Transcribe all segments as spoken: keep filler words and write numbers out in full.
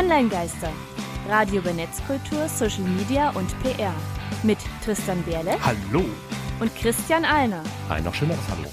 Online-Geister. Radio über Netzkultur, Social Media und P R. Mit Tristan Berle. Hallo. Und Christian Alner. Ein noch schöneres Hallo.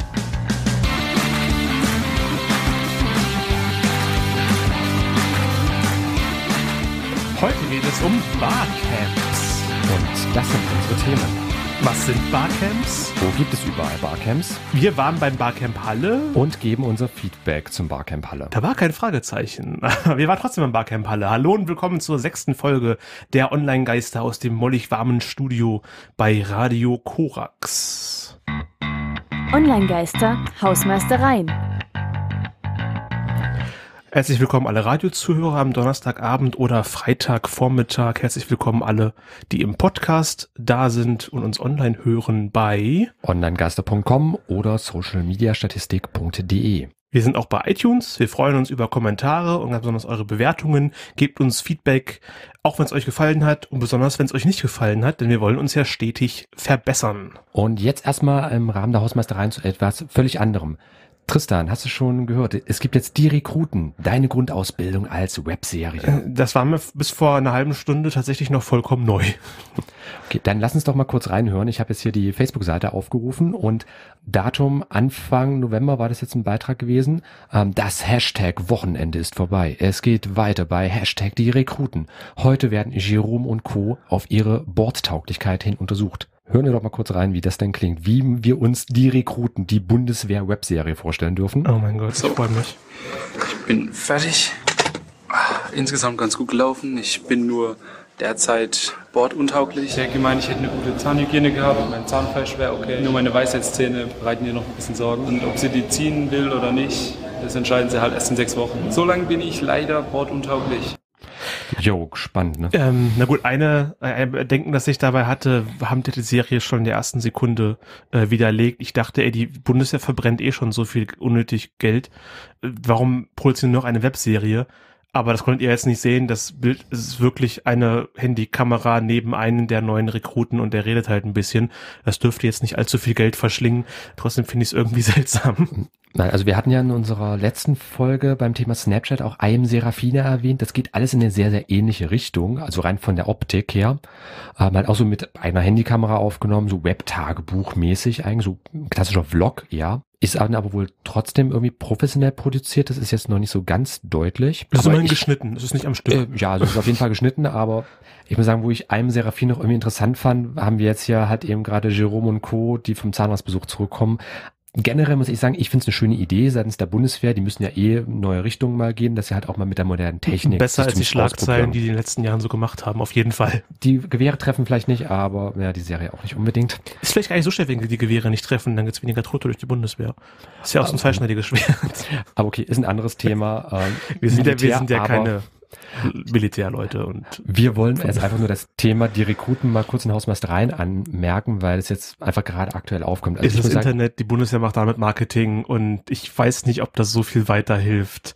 Heute geht es um Barcamps. Und das sind unsere Themen. Was sind Barcamps? Wo gibt es überall Barcamps? Wir waren beim Barcamp Halle. Und geben unser Feedback zum Barcamp Halle. Da war kein Fragezeichen. Wir waren trotzdem beim Barcamp Halle. Hallo und willkommen zur sechsten Folge der Online-Geister aus dem mollig warmen Studio bei Radio Korax. Online-Geister, Hausmeistereien. Herzlich willkommen alle Radiozuhörer am Donnerstagabend oder Freitagvormittag. Herzlich willkommen alle, die im Podcast da sind und uns online hören bei onlinegeister punkt com oder socialmediastatistik punkt de. Wir sind auch bei iTunes. Wir freuen uns über Kommentare und ganz besonders eure Bewertungen. Gebt uns Feedback, auch wenn es euch gefallen hat und besonders, wenn es euch nicht gefallen hat, denn wir wollen uns ja stetig verbessern. Und jetzt erstmal im Rahmen der Hausmeistereien zu etwas völlig anderem. Tristan, hast du schon gehört, es gibt jetzt die Rekruten, deine Grundausbildung als Webserie. Das war mir bis vor einer halben Stunde tatsächlich noch vollkommen neu. Okay, dann lass uns doch mal kurz reinhören. Ich habe jetzt hier die Facebook-Seite aufgerufen und Datum Anfang November war das jetzt ein Beitrag gewesen. Das Hashtag Wochenende ist vorbei. Es geht weiter bei Hashtag die Rekruten. Heute werden Jerome und Co. auf ihre Bordtauglichkeit hin untersucht. Hören wir doch mal kurz rein, wie das denn klingt, wie wir uns die Rekruten, die Bundeswehr-Webserie vorstellen dürfen. Oh mein Gott, so, ich freue mich. Ich bin fertig. Insgesamt ganz gut gelaufen. Ich bin nur derzeit borduntauglich. Ich hätte gemeint, ich hätte eine gute Zahnhygiene gehabt, mein Zahnfleisch wäre okay. Nur meine Weisheitszähne bereiten mir noch ein bisschen Sorgen. Und ob sie die ziehen will oder nicht, das entscheiden sie halt erst in sechs Wochen. So lange bin ich leider borduntauglich. Jo, spannend, ne? Ähm, na gut, eine, ein Bedenken, das ich dabei hatte, haben die Serie schon in der ersten Sekunde äh, widerlegt. Ich dachte, ey, die Bundeswehr verbrennt eh schon so viel unnötig Geld. Äh, warum produzieren noch eine Webserie? Aber das konntet ihr jetzt nicht sehen. Das Bild ist wirklich eine Handykamera neben einem der neuen Rekruten und der redet halt ein bisschen. Das dürfte jetzt nicht allzu viel Geld verschlingen. Trotzdem finde ich es irgendwie seltsam. Nein, also wir hatten ja in unserer letzten Folge beim Thema Snapchat auch I Am Serafina erwähnt. Das geht alles in eine sehr, sehr ähnliche Richtung, also rein von der Optik her. Ähm, halt auch so mit einer Handykamera aufgenommen, so Web-Tagebuch-mäßig, eigentlich so ein klassischer Vlog, ja. Ist aber wohl trotzdem irgendwie professionell produziert. Das ist jetzt noch nicht so ganz deutlich. Das ist aber immerhin ich, geschnitten. Das ist nicht am Stück. Äh, ja, also es ist auf jeden Fall geschnitten, aber ich muss sagen, wo ich I Am Serafin noch irgendwie interessant fand, haben wir jetzt hier halt eben gerade Jerome und Co., die vom Zahnarztbesuch zurückkommen. Generell muss ich sagen, ich finde es eine schöne Idee seitens der Bundeswehr. Die müssen ja eh neue Richtungen mal gehen, dass sie halt auch mal mit der modernen Technik besser als die Schlagzeilen, die die die in den letzten Jahren so gemacht haben, auf jeden Fall. Die Gewehre treffen vielleicht nicht, aber ja, die Serie auch nicht unbedingt. Ist vielleicht gar nicht so schwer, wenn die Gewehre nicht treffen, dann gibt's weniger Tote durch die Bundeswehr. Ist ja auch so ein zweischneidiges Schwert. Aber okay, ist ein anderes Thema. Ähm, wir sind Militär, ja, wir sind ja aber keine Militärleute und wir wollen jetzt einfach nur das Thema die Rekruten mal kurz in Hausmeistereien anmerken, weil es jetzt einfach gerade aktuell aufkommt. Also ist das Internet, die Bundeswehr macht damit Marketing und ich weiß nicht, ob das so viel weiterhilft.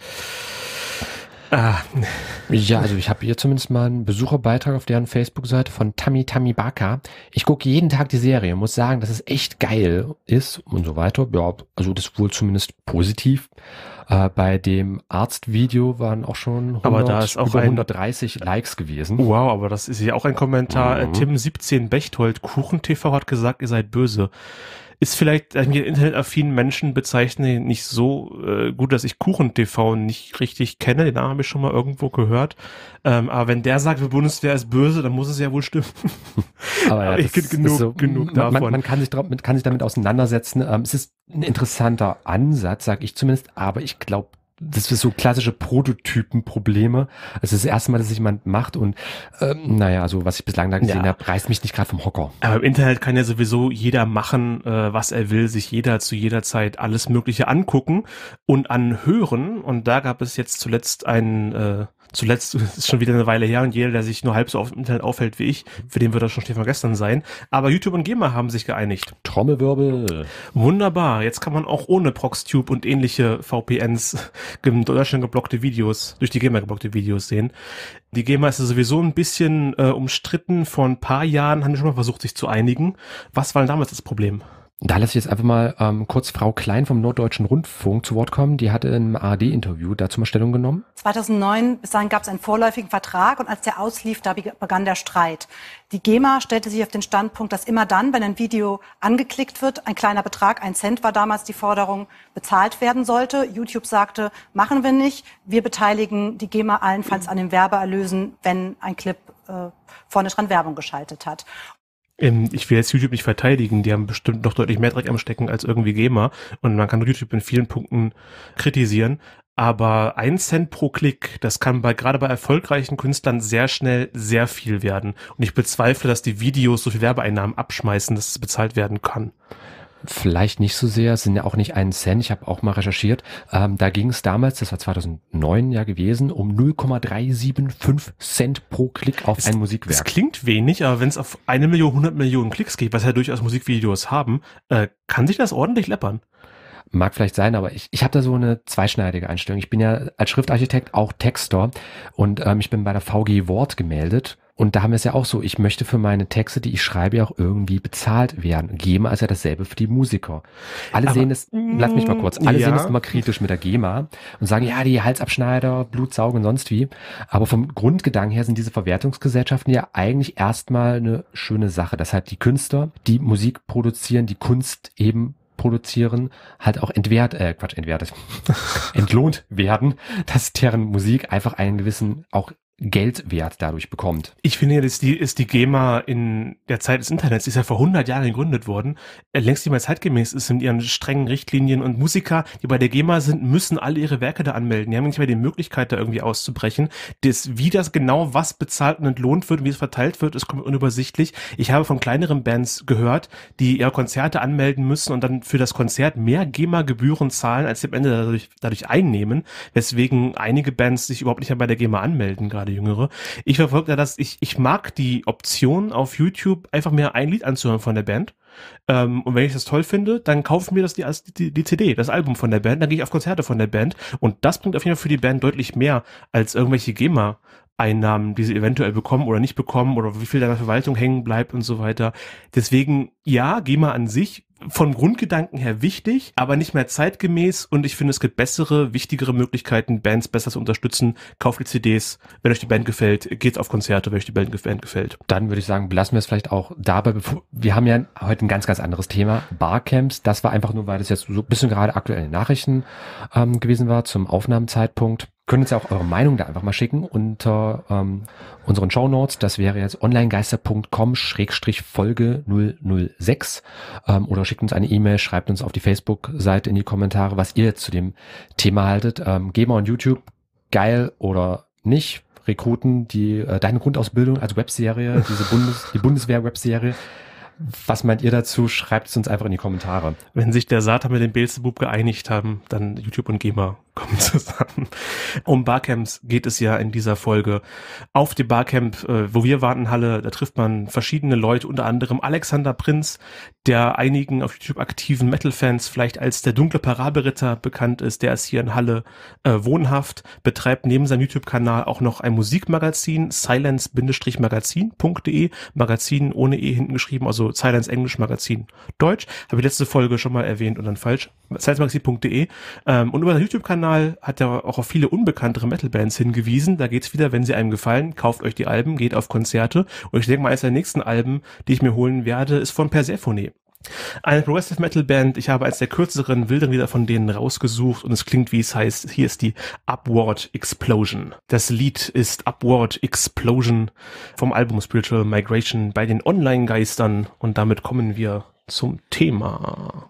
Ah. Ja, also ich habe hier zumindest mal einen Besucherbeitrag auf deren Facebook-Seite von Tammy Tammy Baka. Ich gucke jeden Tag die Serie, muss sagen, dass es echt geil ist und so weiter. Ja, also das ist wohl zumindest positiv. Äh, bei dem Arztvideo waren auch schon hundert, aber da ist auch über ein, hundertdreißig Likes gewesen. Wow, aber das ist ja auch ein Kommentar. Mhm. Tim siebzehn Bechtold, KuchenTV hat gesagt, ihr seid böse. Ist vielleicht äh, internetaffinen Menschen bezeichnen nicht so äh, gut, dass ich KuchenTV nicht richtig kenne. Den Namen habe ich schon mal irgendwo gehört. Ähm, aber wenn der sagt, die Bundeswehr ist böse, dann muss es ja wohl stimmen. Aber ja, ich das genug, ist so, genug man, davon. Man, man kann sich, drauf, man kann sich damit auseinandersetzen. Ähm, es ist ein interessanter Ansatz, sag ich zumindest. Aber ich glaube, das ist so klassische Prototypenprobleme. Es ist das erste Mal, dass sich jemand macht und ähm, naja, also was ich bislang da gesehen ja. habe, reißt mich nicht gerade vom Hocker. Aber im Internet kann ja sowieso jeder machen, äh, was er will, sich jeder zu jeder Zeit alles Mögliche angucken und anhören. Und da gab es jetzt zuletzt einen äh, Zuletzt ist schon wieder eine Weile her und jeder, der sich nur halb so auf dem Internet aufhält wie ich, für den wird das schon Stefan gestern sein. Aber YouTube und GEMA haben sich geeinigt. Trommelwirbel. Wunderbar. Jetzt kann man auch ohne Proxtube und ähnliche V P Ns in Deutschland geblockte Videos, durch die GEMA geblockte Videos sehen. Die GEMA ist ja sowieso ein bisschen äh, umstritten. Vor ein paar Jahren haben die schon mal versucht, sich zu einigen. Was war denn damals das Problem? Da lasse ich jetzt einfach mal ähm, kurz Frau Klein vom Norddeutschen Rundfunk zu Wort kommen. Die hatte in einem A R D-Interview dazu mal Stellung genommen. zweitausendneun, bis dahin gab es einen vorläufigen Vertrag und als der auslief, da begann der Streit. Die GEMA stellte sich auf den Standpunkt, dass immer dann, wenn ein Video angeklickt wird, ein kleiner Betrag, ein Cent war damals die Forderung, bezahlt werden sollte. YouTube sagte, machen wir nicht. Wir beteiligen die GEMA allenfalls an den Werbeerlösen, wenn ein Clip äh, vorne dran Werbung geschaltet hat. Ich will jetzt YouTube nicht verteidigen, die haben bestimmt noch deutlich mehr Dreck am Stecken als irgendwie GEMA und man kann YouTube in vielen Punkten kritisieren, aber ein Cent pro Klick, das kann bei gerade bei erfolgreichen Künstlern sehr schnell sehr viel werden und ich bezweifle, dass die Videos so viel Werbeeinnahmen abschmeißen, dass es bezahlt werden kann. Vielleicht nicht so sehr, es sind ja auch nicht einen Cent, ich habe auch mal recherchiert, ähm, da ging es damals, das war zweitausendneun ja gewesen, um null Komma drei sieben fünf Cent pro Klick auf es, ein Musikwerk. Das klingt wenig, aber wenn es auf eine Million, hundert Millionen Klicks geht, was ja durchaus Musikvideos haben, äh, kann sich das ordentlich läppern. Mag vielleicht sein, aber ich, ich habe da so eine zweischneidige Einstellung. Ich bin ja als Schriftarchitekt auch Texter und ähm, ich bin bei der V G Wort gemeldet. Und da haben wir es ja auch so, ich möchte für meine Texte, die ich schreibe, ja auch irgendwie bezahlt werden. GEMA ist ja dasselbe für die Musiker. Alle Aber, sehen es, lass mich mal kurz, alle ja. sehen es immer kritisch mit der GEMA und sagen, ja, die Halsabschneider, Blutsaugen und sonst wie. Aber vom Grundgedanken her sind diese Verwertungsgesellschaften ja eigentlich erstmal eine schöne Sache. Das heißt, die Künstler, die Musik produzieren, die Kunst eben produzieren, halt auch entwert, äh, Quatsch, entwertet, entlohnt werden, dass deren Musik einfach einen gewissen, auch Geldwert dadurch bekommt. Ich finde, ist die, ist die GEMA in der Zeit des Internets, die ist ja vor hundert Jahren gegründet worden, längst nicht mehr zeitgemäß ist in ihren strengen Richtlinien und Musiker, die bei der GEMA sind, müssen alle ihre Werke da anmelden. Die haben nicht mehr die Möglichkeit, da irgendwie auszubrechen. Das, wie das genau, was bezahlt und entlohnt wird und wie es verteilt wird, ist komplett unübersichtlich. Ich habe von kleineren Bands gehört, die ihre Konzerte anmelden müssen und dann für das Konzert mehr GEMA-Gebühren zahlen, als sie am Ende dadurch, dadurch einnehmen, weswegen einige Bands sich überhaupt nicht mehr bei der GEMA anmelden, gerade Jüngere. Ich verfolge da das, ich, ich mag die Option auf YouTube, einfach mir ein Lied anzuhören von der Band. Ähm, und wenn ich das toll finde, dann kaufe ich mir das die, die, die C D, das Album von der Band, dann gehe ich auf Konzerte von der Band und das bringt auf jeden Fall für die Band deutlich mehr als irgendwelche GEMA Einnahmen, die sie eventuell bekommen oder nicht bekommen oder wie viel da in der Verwaltung hängen bleibt und so weiter. Deswegen, ja, GEMA an sich vom Grundgedanken her wichtig, aber nicht mehr zeitgemäß und ich finde, es gibt bessere, wichtigere Möglichkeiten, Bands besser zu unterstützen. Kauft die C Ds, wenn euch die Band gefällt, geht auf Konzerte, wenn euch die Band gefällt. Dann würde ich sagen, belassen wir es vielleicht auch dabei. Bevor, wir haben ja heute ein ganz, ganz anderes Thema, Barcamps. Das war einfach nur, weil das jetzt so ein bisschen gerade aktuelle Nachrichten ähm, gewesen war zum Aufnahmezeitpunkt. Können uns ja auch eure Meinung da einfach mal schicken unter ähm, unseren Shownotes. Das wäre jetzt onlinegeister punkt com schrägstrich Folge null null sechs ähm, oder schickt uns eine E-Mail, schreibt uns auf die Facebook-Seite in die Kommentare, was ihr jetzt zu dem Thema haltet. Ähm, GEMA und YouTube, geil oder nicht? Rekruten, die äh, deine Grundausbildung als Webserie, diese Bundes, die Bundeswehr-Webserie. Was meint ihr dazu? Schreibt es uns einfach in die Kommentare. Wenn sich der Satan mit dem Beelzebub geeinigt haben, dann YouTube und GEMA kommen zusammen. Um Barcamps geht es ja in dieser Folge. Auf dem Barcamp, äh, wo wir waren in Halle, da trifft man verschiedene Leute, unter anderem Alexander Prinz, der einigen auf YouTube aktiven Metal-Fans vielleicht als der dunkle Parabelritter bekannt ist. Der ist hier in Halle äh, wohnhaft, betreibt neben seinem YouTube-Kanal auch noch ein Musikmagazin, silence Magazin punkt de, Magazin ohne E hinten geschrieben, also Silence Englisch Magazin Deutsch. Habe ich letzte Folge schon mal erwähnt und dann falsch. silence magazin punkt de. Ähm, und über den YouTube-Kanal hat er auch auf viele unbekanntere Metal-Bands hingewiesen. Da geht's wieder, wenn sie einem gefallen, kauft euch die Alben, geht auf Konzerte. Und ich denke mal, eines der nächsten Alben, die ich mir holen werde, ist von Persephone. Eine Progressive Metal Band. Ich habe eines der kürzeren, wilderen Lieder von denen rausgesucht und es klingt, wie es heißt. Hier ist die Upward Explosion. Das Lied ist Upward Explosion vom Album Spiritual Migration bei den Online-Geistern und damit kommen wir zum Thema.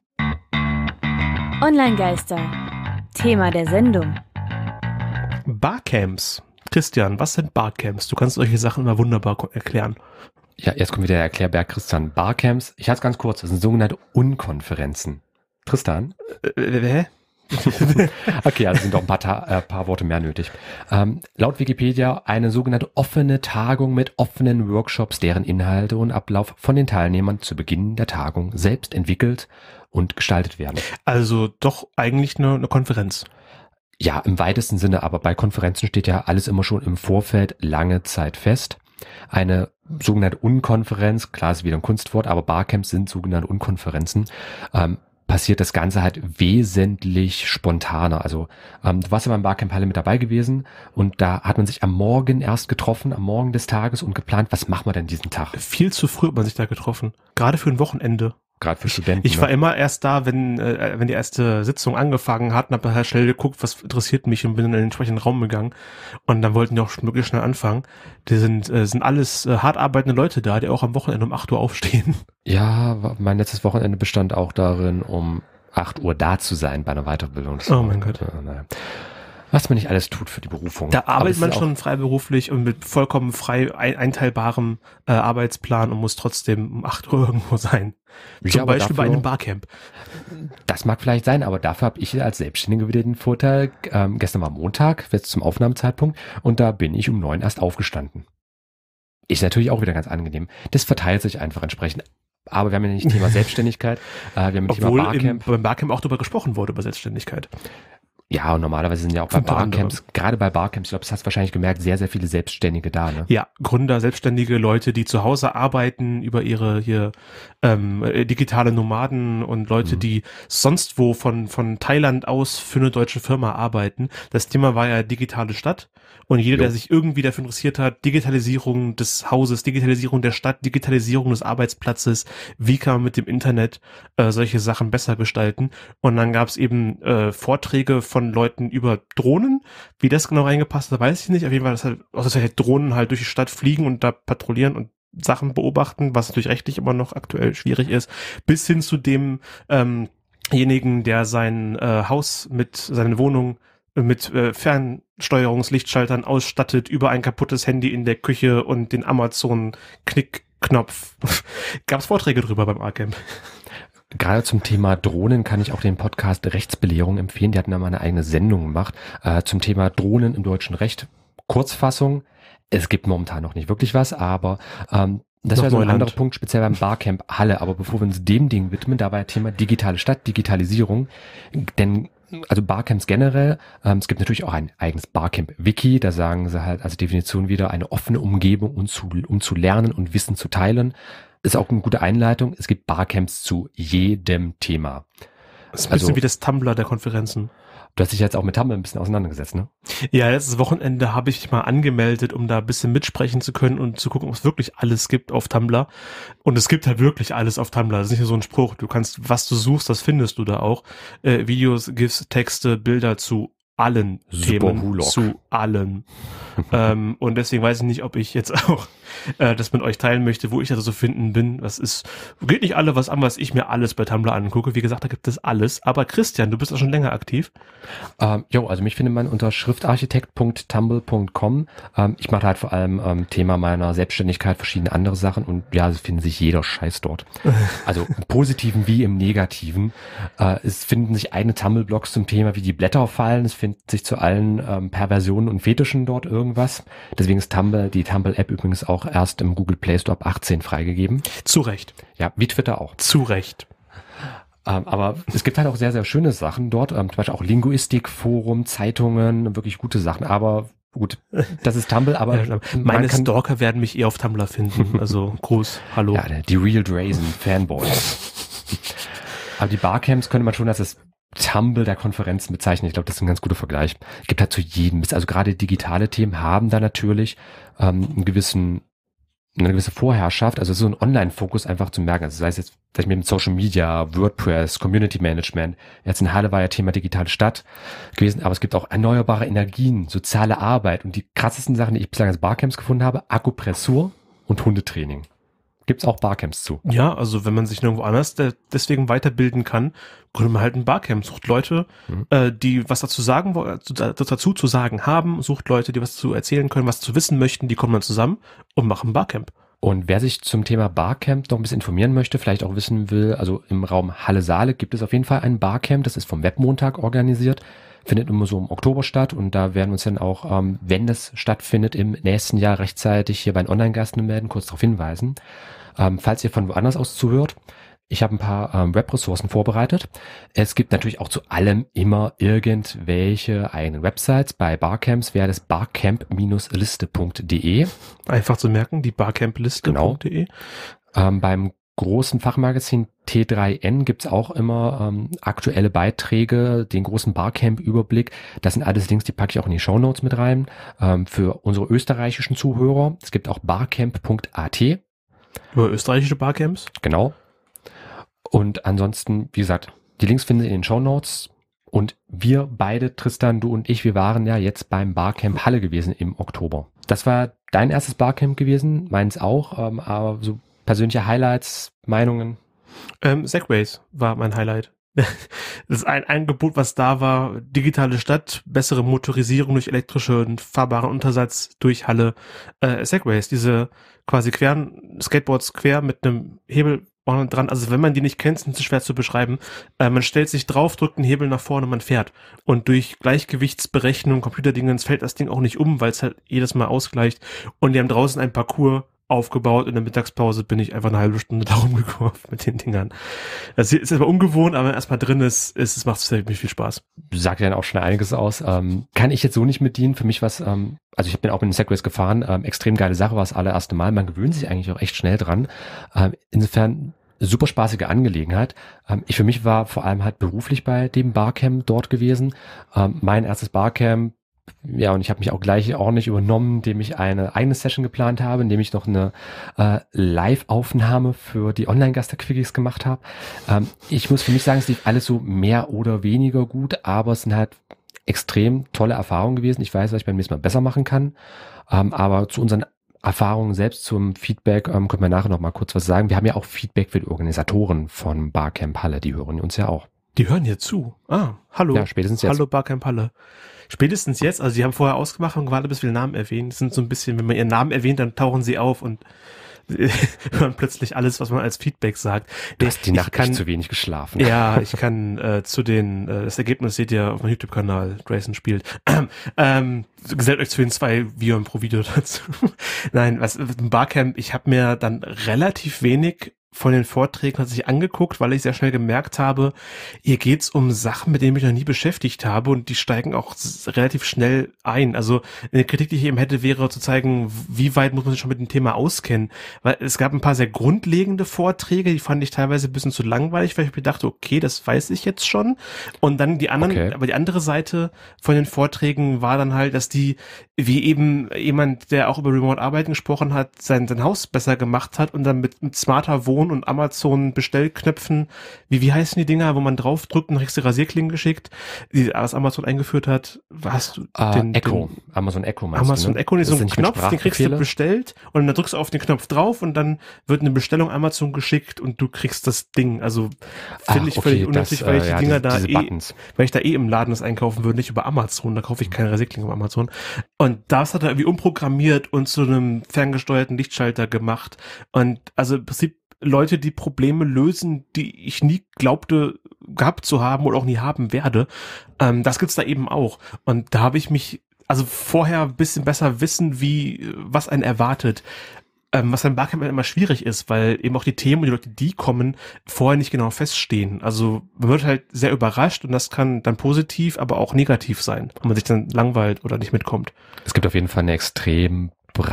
Online-Geister. Thema der Sendung. Barcamps. Christian, was sind Barcamps? Du kannst solche Sachen immer wunderbar erklären. Ja, jetzt kommt wieder der Erklärberg, Tristan. Barcamps, ich halte es ganz kurz, das sind sogenannte Unkonferenzen. Tristan? Äh, okay, also sind doch ein paar, Ta- äh, paar Worte mehr nötig. Ähm, laut Wikipedia eine sogenannte offene Tagung mit offenen Workshops, deren Inhalte und Ablauf von den Teilnehmern zu Beginn der Tagung selbst entwickelt und gestaltet werden. Also doch eigentlich eine, eine Konferenz. Ja, im weitesten Sinne, aber bei Konferenzen steht ja alles immer schon im Vorfeld lange Zeit fest. Eine sogenannte Unkonferenz, klar ist wieder ein Kunstwort, aber Barcamps sind sogenannte Unkonferenzen, ähm, passiert das Ganze halt wesentlich spontaner. Also ähm, du warst ja beim Barcamp Halle mit dabei gewesen und da hat man sich am Morgen erst getroffen, am Morgen des Tages und geplant, was machen wir denn diesen Tag? Viel zu früh hat man sich da getroffen. Gerade für ein Wochenende. Gerade für Studenten. Ich war ne? immer erst da, wenn äh, wenn die erste Sitzung angefangen hat, und habe halt schnell geguckt, was interessiert mich und bin in den entsprechenden Raum gegangen. Und dann wollten die auch schon wirklich schnell anfangen. Die sind äh, sind alles äh, hart arbeitende Leute da, die auch am Wochenende um acht Uhr aufstehen. Ja, mein letztes Wochenende bestand auch darin, um acht Uhr da zu sein bei einer Weiterbildung. Das Oh mein Gott. Ja, naja. Was man nicht alles tut für die Berufung. Da Aber arbeitet es man ist auch- schon freiberuflich und mit vollkommen frei ein, einteilbarem äh, Arbeitsplan und muss trotzdem um acht Uhr irgendwo sein. Zum Ja, aber Beispiel bei dafür- einem Barcamp. Das mag vielleicht sein, aber dafür habe ich als Selbstständige wieder den Vorteil. Ähm, gestern war Montag, jetzt zum Aufnahmezeitpunkt, und da bin ich um neun erst aufgestanden. Ist natürlich auch wieder ganz angenehm. Das verteilt sich einfach entsprechend. Aber wir haben ja nicht Thema Selbstständigkeit, äh, wir haben nicht Thema Obwohl im, Barcamp. beim Barcamp auch darüber gesprochen wurde, über Selbstständigkeit. Ja, und normalerweise sind ja auch bei Unter anderem. Barcamps, gerade bei Barcamps, ich glaube, das hast du wahrscheinlich gemerkt, sehr, sehr viele Selbstständige da, ne? Ja, Gründer, Selbstständige, Leute, die zu Hause arbeiten, über ihre hier ähm, äh, digitale Nomaden und Leute, Mhm. die sonst wo von von Thailand aus für eine deutsche Firma arbeiten. Das Thema war ja digitale Stadt und jeder, Jo. der sich irgendwie dafür interessiert hat, Digitalisierung des Hauses, Digitalisierung der Stadt, Digitalisierung des Arbeitsplatzes, wie kann man mit dem Internet äh, solche Sachen besser gestalten. Und dann gab es eben äh, Vorträge von Leuten über Drohnen. Wie das genau reingepasst hat, weiß ich nicht. Auf jeden Fall, dass halt, also dass halt Drohnen halt durch die Stadt fliegen und da patrouillieren und Sachen beobachten, was natürlich rechtlich immer noch aktuell schwierig ist, bis hin zu dem ähm, demjenigen, der sein äh, Haus mit, seine Wohnung äh, mit äh, Fernsteuerungslichtschaltern ausstattet, über ein kaputtes Handy in der Küche und den Amazon-Knickknopf. Gab es Vorträge drüber beim Barcamp. Gerade zum Thema Drohnen kann ich auch den Podcast Rechtsbelehrung empfehlen. Die hatten da mal eine eigene Sendung gemacht äh, zum Thema Drohnen im deutschen Recht. Kurzfassung, es gibt momentan noch nicht wirklich was, aber ähm, das Noch wäre so ein Neuland. anderer Punkt, speziell beim Barcamp Halle. Aber bevor wir uns dem Ding widmen, dabei Thema digitale Stadt, Digitalisierung, denn also Barcamps generell, ähm, es gibt natürlich auch ein eigenes Barcamp-Wiki, da sagen sie halt als Definition wieder eine offene Umgebung, um zu, um zu lernen und Wissen zu teilen. Ist auch eine gute Einleitung. Es gibt Barcamps zu jedem Thema. Das ist ein Also- bisschen wie das Tumblr der Konferenzen. Du hast dich jetzt auch mit Tumblr ein bisschen auseinandergesetzt, ne? Ja, letztes Wochenende habe ich mich mal angemeldet, um da ein bisschen mitsprechen zu können und zu gucken, ob es wirklich alles gibt auf Tumblr. Und es gibt halt wirklich alles auf Tumblr. Das ist nicht nur so ein Spruch. Du kannst, was du suchst, das findest du da auch. Äh, Videos, GIFs, Texte, Bilder zu allen Super Themen, Hulog. zu allem. ähm, und deswegen weiß ich nicht, ob ich jetzt auch äh, das mit euch teilen möchte, wo ich da so zu finden bin. Das ist, geht nicht alle was an, was ich mir alles bei Tumblr angucke. Wie gesagt, da gibt es alles. Aber Christian, du bist auch schon länger aktiv. Ähm, jo, also mich findet man unter schriftarchitekt punkt tumble punkt com. Ähm, ich mache halt vor allem ähm, Thema meiner Selbstständigkeit, verschiedene andere Sachen und ja, es findet sich jeder Scheiß dort. Also im Positiven wie im Negativen. Äh, es finden sich eigene Tumble-Blogs zum Thema, wie die Blätter fallen. Es findet sich zu allen ähm, Perversionen und Fetischen dort irgendwas. Deswegen ist Tumble, die Tumble-App übrigens auch erst im Google Play Store ab achtzehn freigegeben. Zu Recht. Ja, wie Twitter auch. Zu Recht. Ähm, aber es gibt halt auch sehr, sehr schöne Sachen dort, ähm, zum Beispiel auch Linguistikforum, Zeitungen, wirklich gute Sachen, aber gut, das ist Tumble, aber Ja, man meine kann, Stalker werden mich eher auf Tumblr finden. Also Gruß, hallo. ja, die Real Drazen Fanboys. Aber die Barcamps könnte man schon als das Tumble der Konferenzen bezeichnen. Ich glaube, das ist ein ganz guter Vergleich. Es gibt halt zu jedem, also gerade digitale Themen haben da natürlich ähm, einen gewissen eine gewisse Vorherrschaft, also so ein Online-Fokus einfach zu merken, also sei es jetzt vielleicht mit Social Media, WordPress, Community Management, jetzt in Halle war ja Thema digitale Stadt gewesen, aber es gibt auch erneuerbare Energien, soziale Arbeit und die krassesten Sachen, die ich bislang als Barcamps gefunden habe, Akupressur und Hundetraining. Gibt's auch Barcamps zu. Ja, also wenn man sich nirgendwo anders de- deswegen weiterbilden kann, gründet man halt ein Barcamp. Sucht Leute, Mhm. äh, die was dazu sagen wollen, dazu zu sagen haben, sucht Leute, die was zu erzählen können, was zu wissen möchten, die kommen dann zusammen und machen ein Barcamp. Und wer sich zum Thema Barcamp noch ein bisschen informieren möchte, vielleicht auch wissen will, also im Raum Halle-Saale gibt es auf jeden Fall ein Barcamp, das ist vom Webmontag organisiert, findet immer so im Oktober statt und da werden wir uns dann auch, ähm, wenn das stattfindet, im nächsten Jahr rechtzeitig hier bei den Online-Gasten melden, kurz darauf hinweisen. Ähm, falls ihr von woanders aus zuhört, Ich habe ein paar ähm, Web-Ressourcen vorbereitet. Es gibt natürlich auch zu allem immer irgendwelche eigenen Websites. Bei Barcamps wäre das barcamp Liste punkt de. Einfach zu merken, die barcamp Liste punkt de. Genau. Ähm, beim großen Fachmagazin T drei N gibt's auch immer ähm, aktuelle Beiträge, den großen Barcamp-Überblick. Das sind alles Links, die packe ich auch in die Shownotes mit rein. Ähm, für unsere österreichischen Zuhörer. Es gibt auch barcamp punkt a t. Über österreichische Barcamps? Genau. Und ansonsten, wie gesagt, die Links findet ihr in den Shownotes. Und wir beide, Tristan, du und ich, wir waren ja jetzt beim Barcamp Halle gewesen im Oktober. Das war dein erstes Barcamp gewesen, meins auch, ähm, aber so persönliche Highlights, Meinungen? Ähm, Segways war mein Highlight. Das ist ein Angebot, was da war, digitale Stadt, bessere Motorisierung durch elektrischen fahrbaren Untersatz durch Halle. Äh, Segways, diese quasi queren Skateboards quer mit einem Hebel vorne dran. Also wenn man die nicht kennt, sind sie schwer zu beschreiben. Äh, man stellt sich drauf, drückt den Hebel nach vorne, man fährt. Und durch Gleichgewichtsberechnung, Computerdingens fällt das Ding auch nicht um, weil es halt jedes Mal ausgleicht. Und die haben draußen ein Parcours aufgebaut. In der Mittagspause bin ich einfach eine halbe Stunde da rumgekurvt mit den Dingern. Das ist aber ungewohnt, aber wenn man erstmal drin ist, ist es macht es ziemlich viel Spaß. Sagt ja dann auch schon einiges aus. Ähm, kann ich jetzt so nicht mit dienen. Für mich was, ähm, also ich bin auch mit den Segways gefahren. Ähm, extrem geile Sache war das allererste Mal. Man gewöhnt sich eigentlich auch echt schnell dran. Ähm, insofern super spaßige Angelegenheit. Ähm, ich für mich war vor allem halt beruflich bei dem Barcamp dort gewesen. Ähm, mein erstes Barcamp. Ja, und ich habe mich auch gleich ordentlich übernommen, indem ich eine eigene Session geplant habe, indem ich noch eine äh, Live-Aufnahme für die Online-Gaster-Quickies gemacht habe. Ähm, ich muss für mich sagen, es lief alles so mehr oder weniger gut, aber es sind halt extrem tolle Erfahrungen gewesen. Ich weiß, was ich beim nächsten Mal besser machen kann. Ähm, aber zu unseren Erfahrungen selbst, zum Feedback, ähm, können wir nachher noch mal kurz was sagen. Wir haben ja auch Feedback für die Organisatoren von Barcamp Halle, die hören uns ja auch. Die hören hier zu. Ah, hallo. Ja, spätestens jetzt. Hallo Barcamp Halle. Spätestens jetzt, also die haben vorher ausgemacht und gewartet, bis wir den Namen erwähnen. Das sind so ein bisschen, wenn man ihren Namen erwähnt, dann tauchen sie auf und hören plötzlich alles, was man als Feedback sagt. Du hast die ich Nacht kann, nicht zu wenig geschlafen. Ja, ich kann äh, zu den, äh, das Ergebnis seht ihr auf meinem YouTube-Kanal, Grayson spielt. ähm, gesellt euch zu den zwei Videos pro Video dazu. Nein, was im Barcamp, ich habe mir dann relativ wenig von den Vorträgen hat sich angeguckt, weil ich sehr schnell gemerkt habe, hier geht's um Sachen, mit denen ich mich noch nie beschäftigt habe und die steigen auch relativ schnell ein. Also eine Kritik, die ich eben hätte, wäre zu zeigen, wie weit muss man sich schon mit dem Thema auskennen. Weil es gab ein paar sehr grundlegende Vorträge, die fand ich teilweise ein bisschen zu langweilig, weil ich mir dachte, okay, das weiß ich jetzt schon. Und dann die anderen, okay. aber die andere Seite von den Vorträgen war dann halt, dass die, wie eben jemand, der auch über Remote Arbeiten gesprochen hat, sein, sein Haus besser gemacht hat und dann mit, mit smarter Wohnen und Amazon Bestellknöpfen, wie wie heißen die Dinger, wo man draufdrückt und kriegst du Rasierklingen geschickt, die was Amazon eingeführt hat. Hast du uh, den Echo, den, Amazon Echo meinst Amazon du, ne? Echo, ist so ein Knopf, den kriegst du bestellt und dann drückst du auf den Knopf drauf und dann wird eine Bestellung Amazon geschickt und du kriegst das Ding. Also finde ich okay, völlig unnötig, das, weil ich äh, die ja, Dinger diese, da diese eh, weil ich da eh im Laden das einkaufen würde, nicht über Amazon, da kaufe ich keine Rasierklingen über Amazon. Und das hat er irgendwie umprogrammiert und zu einem ferngesteuerten Lichtschalter gemacht und also im Prinzip Leute, die Probleme lösen, die ich nie glaubte gehabt zu haben oder auch nie haben werde. Ähm, das gibt's da eben auch. Und da habe ich mich, also vorher ein bisschen besser wissen, wie, was einen erwartet. Ähm, was beim Barcamp immer schwierig ist, weil eben auch die Themen und die Leute, die kommen, vorher nicht genau feststehen. Also man wird halt sehr überrascht und das kann dann positiv, aber auch negativ sein, wenn man sich dann langweilt oder nicht mitkommt. Es gibt auf jeden Fall eine extrem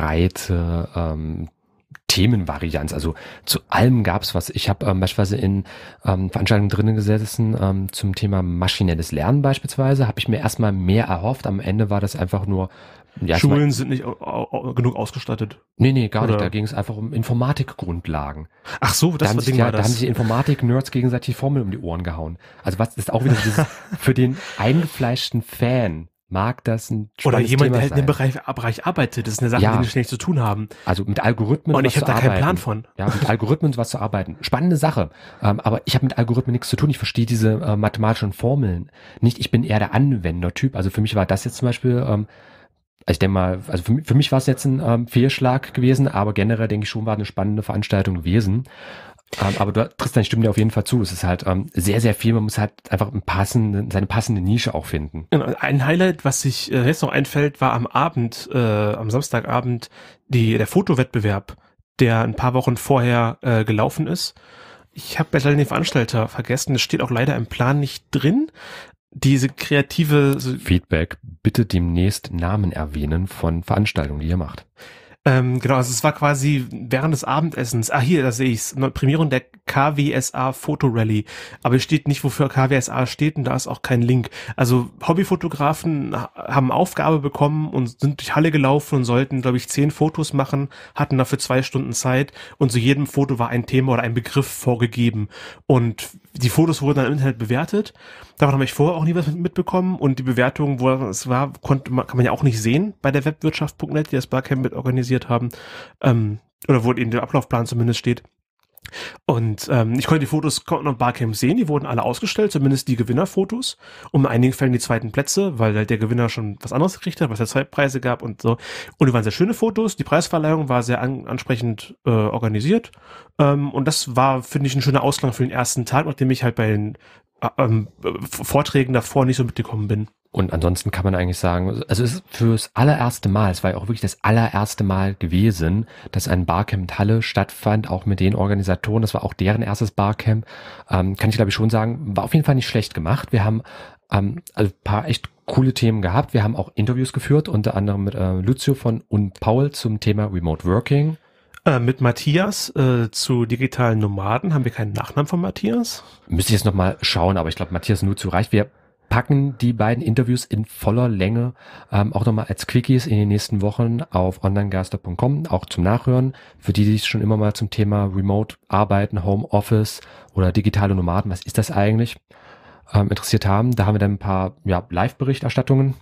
breite ähm, Themenvarianz, also zu allem gab's was. Ich habe ähm, beispielsweise in ähm, Veranstaltungen drinnen gesessen ähm, zum Thema maschinelles Lernen beispielsweise, habe ich mir erstmal mehr erhofft. Am Ende war das einfach nur ja, Schulen mal, sind nicht au, au, genug ausgestattet. Nee, nee, gar Oder? nicht. Da ging es einfach um Informatikgrundlagen. Ach so, das da war sich, Ding ja, war das. Da haben sich Informatik-Nerds gegenseitig Formeln um die Ohren gehauen. Also was ist auch wieder dieses, für den eingefleischten Fan mag das ein Oder jemand, Thema der halt in dem sein. Bereich, Bereich arbeitet. Das ist eine Sache, Ja. die nicht zu tun haben. Also mit Algorithmen Und was ich habe zu da keinen arbeiten. Plan von. Ja, mit Algorithmen was zu arbeiten. Spannende Sache. Ähm, aber ich habe mit Algorithmen nichts zu tun. Ich verstehe diese äh, mathematischen Formeln nicht. Ich bin eher der Anwendertyp. Also für mich war das jetzt zum Beispiel, ähm, ich denke mal, also für, für mich war es jetzt ein ähm, Fehlschlag gewesen, aber generell denke ich schon, war eine spannende Veranstaltung gewesen. Ähm, aber du, Tristan, ich stimme dir auf jeden Fall zu. Es ist halt ähm, sehr, sehr viel. Man muss halt einfach einen passenden, seine passende Nische auch finden. Ein Highlight, was sich äh, jetzt noch einfällt, war am Abend, äh, am Samstagabend, die, der Fotowettbewerb, der ein paar Wochen vorher äh, gelaufen ist. Ich habe leider den Veranstalter vergessen, das steht auch leider im Plan nicht drin. Diese kreative... So Feedback, bitte demnächst Namen erwähnen von Veranstaltungen, die ihr macht. Ähm, genau, also es war quasi während des Abendessens, ah hier, da sehe ich's, Prämierung der K W S A Fotorally, aber es steht nicht, wofür K W S A steht und da ist auch kein Link. Also Hobbyfotografen haben Aufgabe bekommen und sind durch Halle gelaufen und sollten, glaube ich, zehn Fotos machen, hatten dafür zwei Stunden Zeit und zu jedem Foto war ein Thema oder ein Begriff vorgegeben und die Fotos wurden dann im Internet bewertet. Davon habe ich vorher auch nie was mitbekommen und die Bewertung, wo es war, konnte man, kann man ja auch nicht sehen bei der Webwirtschaft Punkt net, die das Barcamp mit organisiert haben, ähm, oder wo eben der Ablaufplan zumindest steht. Und ähm, ich konnte die Fotos noch Barcamp sehen, die wurden alle ausgestellt, zumindest die Gewinnerfotos, um in einigen Fällen die zweiten Plätze, weil halt der Gewinner schon was anderes gekriegt hat, was ja zwei Preise gab und so. Und die waren sehr schöne Fotos, die Preisverleihung war sehr an, ansprechend äh, organisiert ähm, und das war, finde ich, ein schöner Ausklang für den ersten Tag, nachdem ich halt bei den äh, äh, Vorträgen davor nicht so mitgekommen bin. Und ansonsten kann man eigentlich sagen, also es ist fürs allererste Mal, es war ja auch wirklich das allererste Mal gewesen, dass ein Barcamp in Halle stattfand, auch mit den Organisatoren, das war auch deren erstes Barcamp, ähm, kann ich glaube ich schon sagen, war auf jeden Fall nicht schlecht gemacht. Wir haben ähm, also ein paar echt coole Themen gehabt, wir haben auch Interviews geführt, unter anderem mit äh, Lucio von und Paul zum Thema Remote Working. Äh, mit Matthias äh, zu digitalen Nomaden, haben wir keinen Nachnamen von Matthias? Müsste ich jetzt nochmal schauen, aber ich glaube Matthias und Lucio reicht. Wir packen die beiden Interviews in voller Länge ähm, auch nochmal als Quickies in den nächsten Wochen auf onlinegeister punkt com, auch zum Nachhören. Für die, die sich schon immer mal zum Thema Remote Arbeiten, Homeoffice oder digitale Nomaden, was ist das eigentlich, ähm, interessiert haben. Da haben wir dann ein paar ja, Live-Berichterstattungen.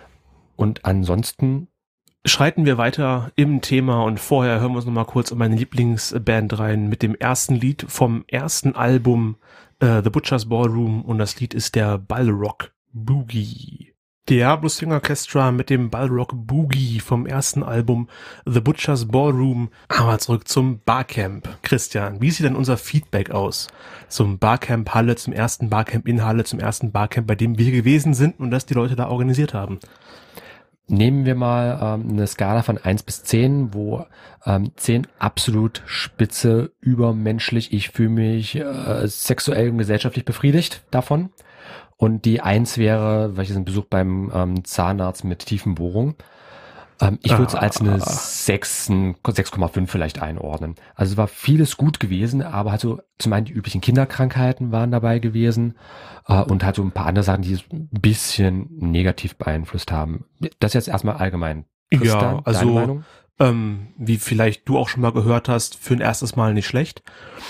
Und ansonsten schreiten wir weiter im Thema und vorher hören wir uns nochmal kurz in meine Lieblingsband rein mit dem ersten Lied vom ersten Album Uh, The Butcher's Ballroom und das Lied ist der Ballrock Boogie. Diablo String Orchestra mit dem Ballrock Boogie vom ersten Album The Butcher's Ballroom. Aber zurück zum Barcamp. Christian, wie sieht denn unser Feedback aus zum Barcamp Halle, zum ersten Barcamp in Halle, zum ersten Barcamp, bei dem wir gewesen sind und das die Leute da organisiert haben? Nehmen wir mal ähm, eine Skala von eins bis zehn, wo ähm, zehn absolut spitze, übermenschlich, ich fühle mich äh, sexuell und gesellschaftlich befriedigt davon. Und die eins wäre, welches ein Besuch beim ähm, Zahnarzt mit Tiefenbohrung. Ähm, ich würde es als eine sechs, sechs Komma fünf vielleicht einordnen. Also es war vieles gut gewesen, aber halt so zum einen die üblichen Kinderkrankheiten waren dabei gewesen äh, und halt so ein paar andere Sachen, die es ein bisschen negativ beeinflusst haben. Das jetzt erstmal allgemein. Christian, ja, also deine Meinung? Ähm, wie vielleicht du auch schon mal gehört hast, für ein erstes Mal nicht schlecht.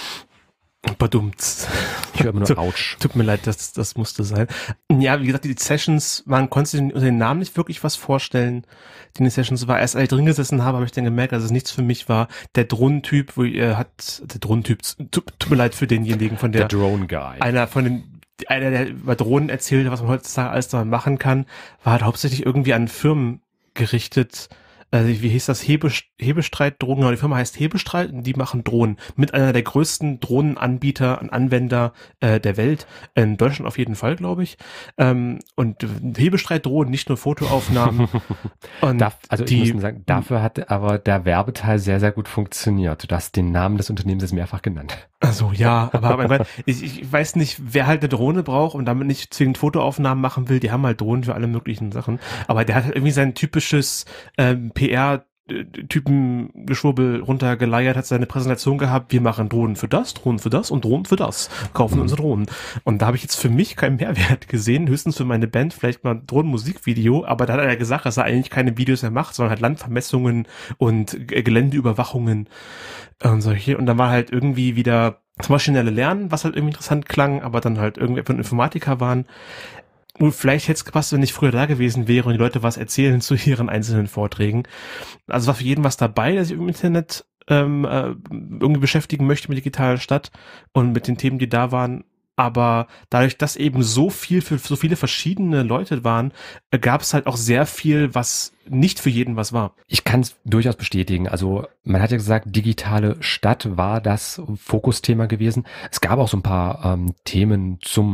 Badumts. Ich höre immer nur Autsch. Tut mir leid, das, das musste sein. Ja, wie gesagt, die Sessions, man konnte sich unter den Namen nicht wirklich was vorstellen. Die in den Sessions war, erst als ich drin gesessen habe, habe ich dann gemerkt, dass es nichts für mich war. Der Drohnentyp, wo er hat, der Drohnentyp, tut, tut mir leid für denjenigen von der, der Drone Guy. Einer von den, einer, der über Drohnen erzählte, was man heutzutage alles da machen kann, war halt hauptsächlich irgendwie an Firmen gerichtet. Also wie hieß das? Hebe, Hebestreit-Drohnen, genau, die Firma heißt Hebestreit und die machen Drohnen. Mit einer der größten Drohnenanbieter und Anwender äh, der Welt. In Deutschland auf jeden Fall, glaube ich. Ähm, und Hebestreit-Drohnen, nicht nur Fotoaufnahmen. und Darf, also die, ich muss sagen, dafür hat aber der Werbeteil sehr, sehr gut funktioniert. Du hast den Namen des Unternehmens jetzt mehrfach genannt. Also ja, aber, aber ich, ich weiß nicht, wer halt eine Drohne braucht und damit nicht zwingend Fotoaufnahmen machen will, die haben halt Drohnen für alle möglichen Sachen. Aber der hat halt irgendwie sein typisches ähm, P R-Typen-Geschwurbel runtergeleiert, hat seine Präsentation gehabt, wir machen Drohnen für das, Drohnen für das und Drohnen für das, kaufen mhm. unsere Drohnen. Und da habe ich jetzt für mich keinen Mehrwert gesehen, höchstens für meine Band vielleicht mal ein Drohnenmusikvideo, aber da hat er gesagt, dass er eigentlich keine Videos mehr macht, sondern halt Landvermessungen und Geländeüberwachungen und solche. Und dann war halt irgendwie wieder das maschinelle Lernen, was halt irgendwie interessant klang, aber dann halt irgendwie von Informatiker waren. Und vielleicht hätte es gepasst, wenn ich früher da gewesen wäre und die Leute was erzählen zu ihren einzelnen Vorträgen. Also war für jeden was dabei, der sich im Internet ähm, äh, irgendwie beschäftigen möchte mit digitaler Stadt und mit den Themen, die da waren. Aber dadurch, dass eben so viel für so viele verschiedene Leute waren, äh, gab es halt auch sehr viel, was nicht für jeden was war. Ich kann es durchaus bestätigen. Also man hat ja gesagt, digitale Stadt war das Fokusthema gewesen. Es gab auch so ein paar ähm, Themen zum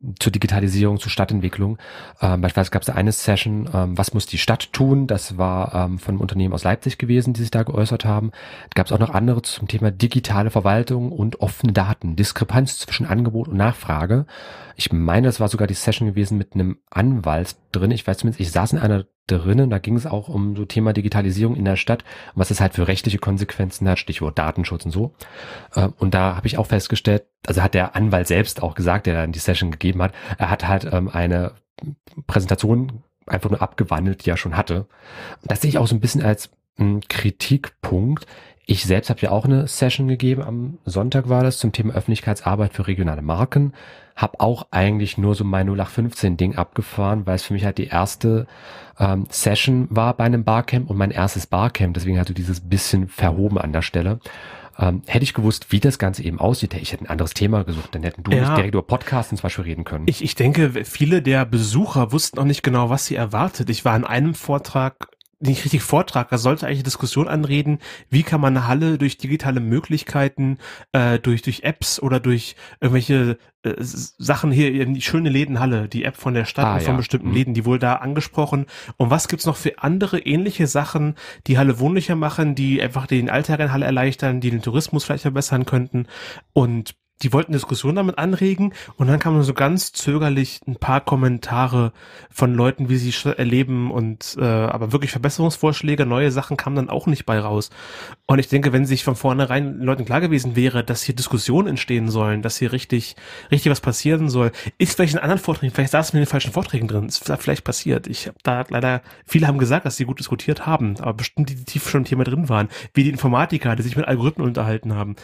zur Digitalisierung, zur Stadtentwicklung. Ähm, beispielsweise gab es da eine Session, ähm, was muss die Stadt tun? Das war ähm, von einem Unternehmen aus Leipzig gewesen, die sich da geäußert haben. Da gab es auch noch andere zum Thema digitale Verwaltung und offene Daten, Diskrepanz zwischen Angebot und Nachfrage. Ich meine, das war sogar die Session gewesen mit einem Anwalt drin. Ich weiß zumindest, ich saß in einer drinnen, da ging es auch um so Thema Digitalisierung in der Stadt, was es halt für rechtliche Konsequenzen hat, Stichwort Datenschutz und so. Und da habe ich auch festgestellt, also hat der Anwalt selbst auch gesagt, der dann die Session gegeben hat, er hat halt ähm, eine Präsentation einfach nur abgewandelt, die er schon hatte. Und das sehe ich auch so ein bisschen als m, Kritikpunkt. Ich selbst habe ja auch eine Session gegeben, am Sonntag war das, zum Thema Öffentlichkeitsarbeit für regionale Marken. Habe auch eigentlich nur so mein null acht fünfzehn Ding abgefahren, weil es für mich halt die erste ähm, Session war bei einem Barcamp und mein erstes Barcamp. Deswegen halt so dieses bisschen verhoben an der Stelle. Ähm, hätte ich gewusst, wie das Ganze eben aussieht, ich hätte ein anderes Thema gesucht, dann hätten du Ja. nicht direkt über Podcasten zum Beispiel reden können. Ich, ich denke, viele der Besucher wussten auch nicht genau, was sie erwartet. Ich war in einem Vortrag, nicht richtig Vortrag, da sollte eigentlich eine Diskussion anreden, wie kann man eine Halle durch digitale Möglichkeiten, äh, durch durch Apps oder durch irgendwelche äh, Sachen hier in die schöne Lädenhalle, die App von der Stadt Ah, und von ja. bestimmten Mhm. Läden, die wurde da angesprochen. Und was gibt's noch für andere ähnliche Sachen, die Halle wohnlicher machen, die einfach den Alltag in Halle erleichtern, die den Tourismus vielleicht verbessern könnten? Und die wollten Diskussionen damit anregen und dann kamen so ganz zögerlich ein paar Kommentare von Leuten, wie sie Stadt erleben und äh, aber wirklich Verbesserungsvorschläge, neue Sachen kamen dann auch nicht bei raus. Und ich denke, wenn sich von vornherein Leuten klar gewesen wäre, dass hier Diskussionen entstehen sollen, dass hier richtig richtig was passieren soll, ist vielleicht in anderen Vorträgen, vielleicht saßen wir in den falschen Vorträgen drin, ist vielleicht passiert. Ich habe da leider, viele haben gesagt, dass sie gut diskutiert haben, aber bestimmt die, die tief schon im Thema drin waren, wie die Informatiker, die sich mit Algorithmen unterhalten haben.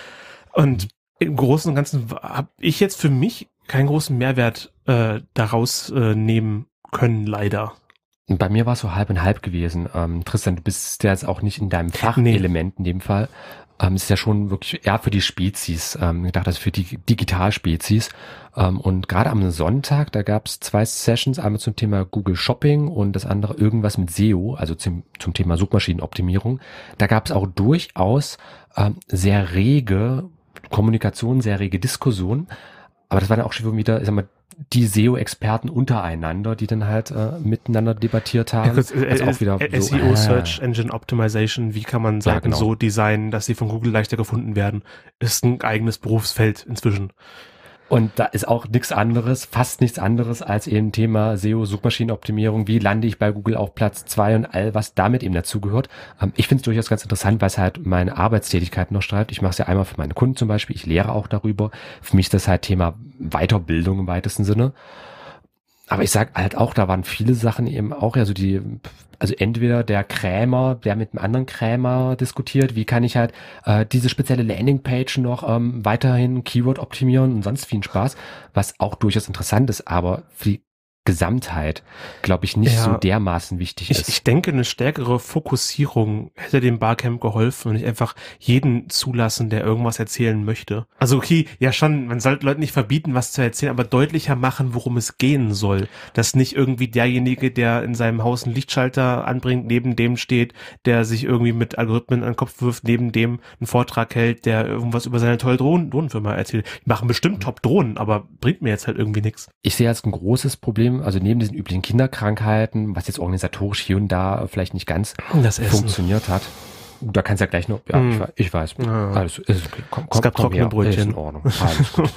Und im Großen und Ganzen habe ich jetzt für mich keinen großen Mehrwert äh, daraus äh, nehmen können, leider. Bei mir war es so halb und halb gewesen. Ähm, Tristan, du bist ja jetzt auch nicht in deinem Nee. Fachelement in dem Fall. Ähm, es ist ja schon wirklich eher für die Spezies, ähm, gedacht, also für die Digitalspezies. Ähm, und gerade am Sonntag, da gab es zwei Sessions, einmal zum Thema Google Shopping und das andere irgendwas mit S E O, also zum, zum Thema Suchmaschinenoptimierung. Da gab es auch durchaus ähm, sehr rege Kommunikation, sehr rege Diskussion, aber das war dann auch schon wieder, ich sag mal, die S E O-Experten untereinander, die dann halt äh, miteinander debattiert haben. Ja, kurz, äh, also auch wieder S so, E O, äh, Search Engine Optimization, wie kann man Seiten genau. so designen, dass sie von Google leichter gefunden werden, ist ein eigenes Berufsfeld inzwischen. Und da ist auch nichts anderes, fast nichts anderes als eben Thema S E O, Suchmaschinenoptimierung. Wie lande ich bei Google auf Platz zwei und all, was damit eben dazugehört. Ähm, ich finde es durchaus ganz interessant, weil es halt meine Arbeitstätigkeit noch schreibt. Ich mache es ja einmal für meine Kunden zum Beispiel. Ich lehre auch darüber. Für mich ist das halt Thema Weiterbildung im weitesten Sinne. Aber ich sag halt auch, da waren viele Sachen eben auch, also die, also entweder der Krämer, der mit einem anderen Krämer diskutiert, wie kann ich halt äh, diese spezielle Landingpage noch ähm, weiterhin Keyword optimieren und sonst viel Spaß, was auch durchaus interessant ist, aber für die Gesamtheit, glaube ich, nicht Ja. so dermaßen wichtig Ich, ist. ich denke, eine stärkere Fokussierung hätte dem Barcamp geholfen und nicht einfach jeden zulassen, der irgendwas erzählen möchte. Also okay, ja schon, man sollte Leuten nicht verbieten, was zu erzählen, aber deutlicher machen, worum es gehen soll. Dass nicht irgendwie derjenige, der in seinem Haus einen Lichtschalter anbringt, neben dem steht, der sich irgendwie mit Algorithmen an den Kopf wirft, neben dem einen Vortrag hält, der irgendwas über seine tolle Drohnen, Drohnenfirma erzählt. Die machen bestimmt Top-Drohnen, aber bringt mir jetzt halt irgendwie nichts. Ich sehe als ein großes Problem, also neben diesen üblichen Kinderkrankheiten, was jetzt organisatorisch hier und da vielleicht nicht ganz Das Essen. funktioniert hat. Da kannst du ja gleich noch, ja, Mm. ich, weiß- ich weiß, Ja. alles ist okay, komm, komm, Es gab komm trockene her, Brötchen. ist in Ordnung, alles gut.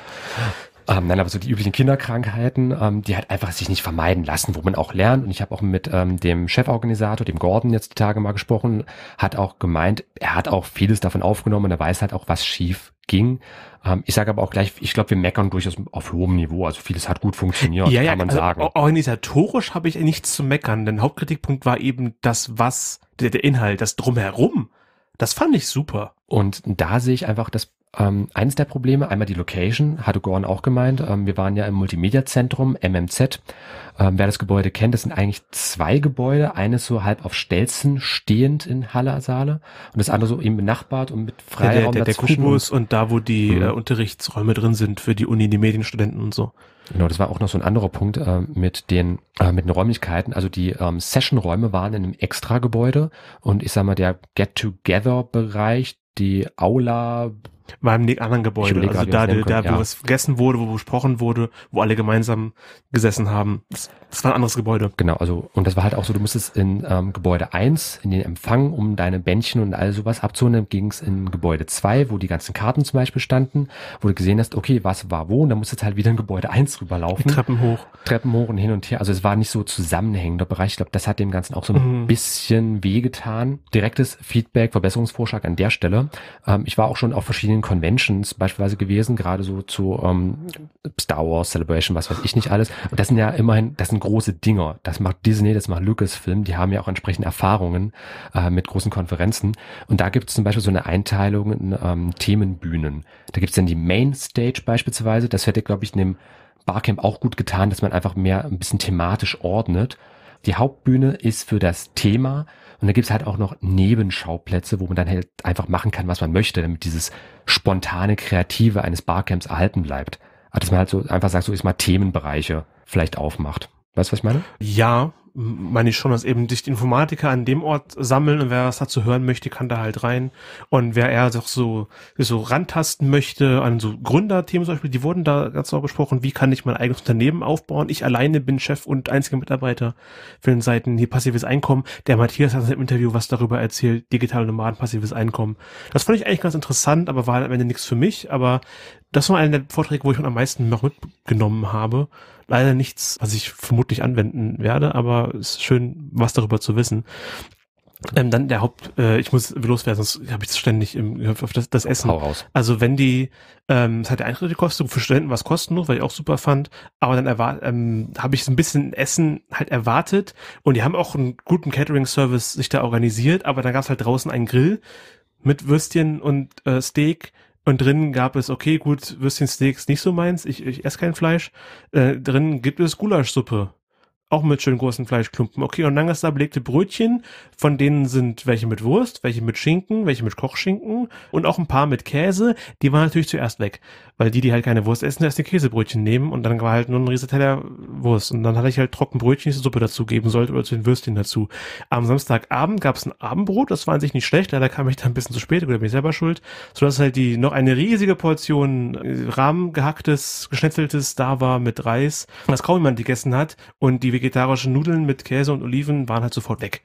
Ähm, nein, aber so die üblichen Kinderkrankheiten, ähm, die halt einfach sich nicht vermeiden lassen, wo man auch lernt. Und ich habe auch mit ähm, dem Cheforganisator, dem Gordon, jetzt die Tage mal gesprochen, hat auch gemeint, er hat auch vieles davon aufgenommen und er weiß halt auch, was schief ging. Ähm, ich sage aber auch gleich, ich glaube, wir meckern durchaus auf hohem Niveau. Also vieles hat gut funktioniert, Ja, ja, kann man also sagen. o- organisatorisch habe ich nichts zu meckern, denn Hauptkritikpunkt war eben das, was, der, der Inhalt, das Drumherum. Das fand ich super. Und da sehe ich einfach das ähm, eines der Probleme, einmal die Location, hatte Gordon auch gemeint. Ähm, wir waren ja im Multimedia-Zentrum, M M Z. Ähm, wer das Gebäude kennt, das sind eigentlich zwei Gebäude. Eines so halb auf Stelzen stehend in Halle-Saale und das andere so eben benachbart und mit Der, Freiraum der, der dazwischen. Kubus und da, wo die Mhm. äh, Unterrichtsräume drin sind für die Uni, die Medienstudenten und so. Genau, das war auch noch so ein anderer Punkt äh, mit den äh, mit den Räumlichkeiten. Also die ähm, Session-Räume waren in einem Extra-Gebäude und ich sag mal, der Get-Together-Bereich, die Aula, War im anderen Gebäude, also grad, da, da, können, da wo ja. es gegessen wurde, wo besprochen wurde, wo alle gemeinsam gesessen haben. Das, das war ein anderes Gebäude. Genau, also und das war halt auch so, du musstest in ähm, Gebäude eins in den Empfang, um deine Bändchen und all sowas abzuholen, ging es in Gebäude zwei, wo die ganzen Karten zum Beispiel standen, wo du gesehen hast, okay, was war wo, und dann musstest du halt wieder in Gebäude eins rüberlaufen. Treppen hoch. Treppen hoch und hin und her, also es war nicht so zusammenhängender Bereich, ich glaube, das hat dem Ganzen auch so ein Mhm. bisschen wehgetan. Direktes Feedback, Verbesserungsvorschlag an der Stelle. Ähm, ich war auch schon auf verschiedenen Conventions beispielsweise gewesen, gerade so zu ähm, Star Wars Celebration, was weiß ich nicht alles. Und das sind ja immerhin, das sind große Dinger. Das macht Disney, das macht Lucasfilm, die haben ja auch entsprechende Erfahrungen äh, mit großen Konferenzen. Und da gibt es zum Beispiel so eine Einteilung in ähm, Themenbühnen. Da gibt es dann die Main Stage beispielsweise. Das hätte, glaube ich, in dem Barcamp auch gut getan, dass man einfach mehr ein bisschen thematisch ordnet. Die Hauptbühne ist für das Thema und da gibt's halt auch noch Nebenschauplätze, wo man dann halt einfach machen kann, was man möchte, damit dieses spontane Kreative eines Barcamps erhalten bleibt. Also dass man halt so einfach sagt, so ist mal Themenbereiche vielleicht aufmacht. Weißt du, was ich meine? Ja, meine ich schon, dass eben sich die Informatiker an dem Ort sammeln und wer was dazu hören möchte, kann da halt rein. Und wer eher doch so, so rantasten möchte an so Gründerthemen zum Beispiel, die wurden da ganz auch besprochen, wie kann ich mein eigenes Unternehmen aufbauen? Ich alleine bin Chef und einziger Mitarbeiter für den Seiten hier passives Einkommen. Der Matthias hat im Interview was darüber erzählt, digitale Nomaden, passives Einkommen. Das fand ich eigentlich ganz interessant, aber war am Ende nichts für mich. Aber das war einer der Vorträge, wo ich am meisten noch mitgenommen habe. Leider nichts, was ich vermutlich anwenden werde, aber es ist schön, was darüber zu wissen. Ähm, dann der Haupt, äh, ich muss loswerden, sonst habe ich das ständig im auf das, das Essen. Hau raus. Also wenn die, ähm, es hat der Eintritt gekostet, für Studenten was kostenlos, weil ich auch super fand, aber dann erwart, ähm, habe ich so ein bisschen Essen halt erwartet und die haben auch einen guten Catering-Service sich da organisiert, aber dann gab es halt draußen einen Grill mit Würstchen und äh, Steak. Und drinnen gab es, okay, gut, Würstchen, Steaks nicht so meins, ich, ich esse kein Fleisch. Äh, drinnen gibt es Gulaschsuppe. Auch mit schön großen Fleischklumpen. Okay, und dann ist da belegte Brötchen, von denen sind welche mit Wurst, welche mit Schinken, welche mit Kochschinken und auch ein paar mit Käse. Die waren natürlich zuerst weg, weil die, die halt keine Wurst essen, erst die Käsebrötchen nehmen und dann war halt nur ein riesiger Teller Wurst. Und dann hatte ich halt trocken Brötchen, die ich Suppe dazu geben sollte oder zu den Würstchen dazu. Am Samstagabend gab es ein Abendbrot, das war an sich nicht schlecht, leider kam ich da ein bisschen zu spät, oder bin ich selber schuld, sodass halt die noch eine riesige Portion äh, rahmgehacktes, geschnetzeltes da war mit Reis, was kaum jemand gegessen hat und die vegetarische Nudeln mit Käse und Oliven waren halt sofort weg.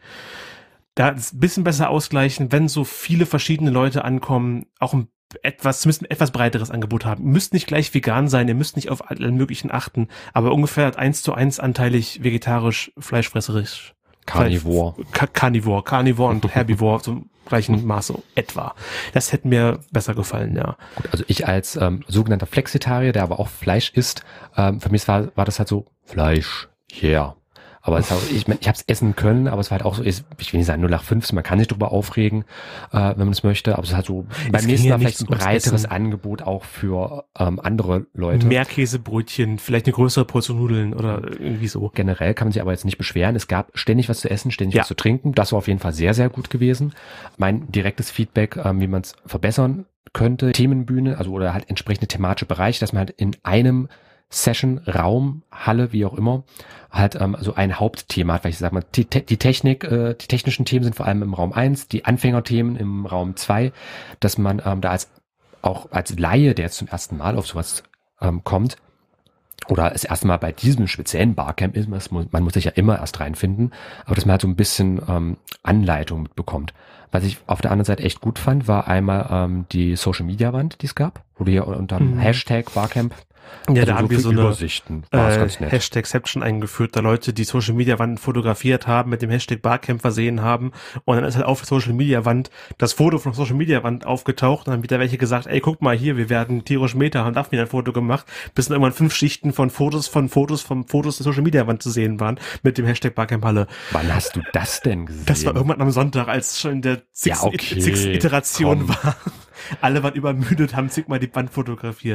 Da ist ein bisschen besser ausgleichen, wenn so viele verschiedene Leute ankommen, auch ein etwas, zumindest ein etwas breiteres Angebot haben. Ihr müsst nicht gleich vegan sein, ihr müsst nicht auf alle möglichen achten, aber ungefähr eins zu eins anteilig vegetarisch, fleischfresserisch. Carnivore. Ka- Carnivore, Carnivore und Herbivore zum gleichen Maße etwa. Das hätte mir besser gefallen, ja. Gut, also ich als ähm, sogenannter Flexitarier, der aber auch Fleisch isst, ähm, für mich war, war das halt so Fleisch, yeah. Aber es hat, ich, ich habe es essen können, aber es war halt auch so, ich will nicht sagen null acht fünfzehn, man kann sich darüber aufregen, äh, wenn man es möchte, aber es hat so beim nächsten Mal vielleicht ein breiteres Angebot auch für ähm, andere Leute. Mehr Käsebrötchen, vielleicht eine größere Portion Nudeln oder irgendwie so. Generell kann man sich aber jetzt nicht beschweren. Es gab ständig was zu essen, ständig Ja. was zu trinken. Das war auf jeden Fall sehr, sehr gut gewesen. Mein direktes Feedback, ähm, wie man es verbessern könnte, Themenbühne, also oder halt entsprechende thematische Bereiche, dass man halt in einem Session, Raum, Halle, wie auch immer, halt ähm, so ein Hauptthema hat, weil ich sag mal, die, die Technik, äh, die technischen Themen sind vor allem im Raum eins, die Anfängerthemen im Raum zwei, dass man ähm, da als auch als Laie, der jetzt zum ersten Mal auf sowas ähm, kommt, oder das erste Mal bei diesem speziellen Barcamp ist, man muss sich ja immer erst reinfinden, aber dass man halt so ein bisschen ähm, Anleitung mitbekommt. Was ich auf der anderen Seite echt gut fand, war einmal ähm, die Social-Media-Wand, die es gab, wo du hier unter dem Mhm. Hashtag Barcamp Ja, also da haben wir für so eine Übersichten. War's äh, ganz nett. Hashtagception eingeführt, da Leute die Social Media Wand fotografiert haben, mit dem Hashtag Barcamp versehen haben und dann ist halt auf der Social Media Wand das Foto von der Social Media Wand aufgetaucht und dann wieder welche gesagt, ey, guck mal hier, wir werden tierisch Meta, haben dafür ein Foto gemacht, bis dann irgendwann fünf Schichten von Fotos von Fotos von Fotos der Social Media Wand zu sehen waren mit dem Hashtag Barcamp Halle. Wann hast du das denn gesehen? Das war irgendwann am Sonntag, als es schon in der zigsten Ja, okay, zigsten Iteration komm. war. Alle waren übermüdet, haben zigmal die Wand fotografiert.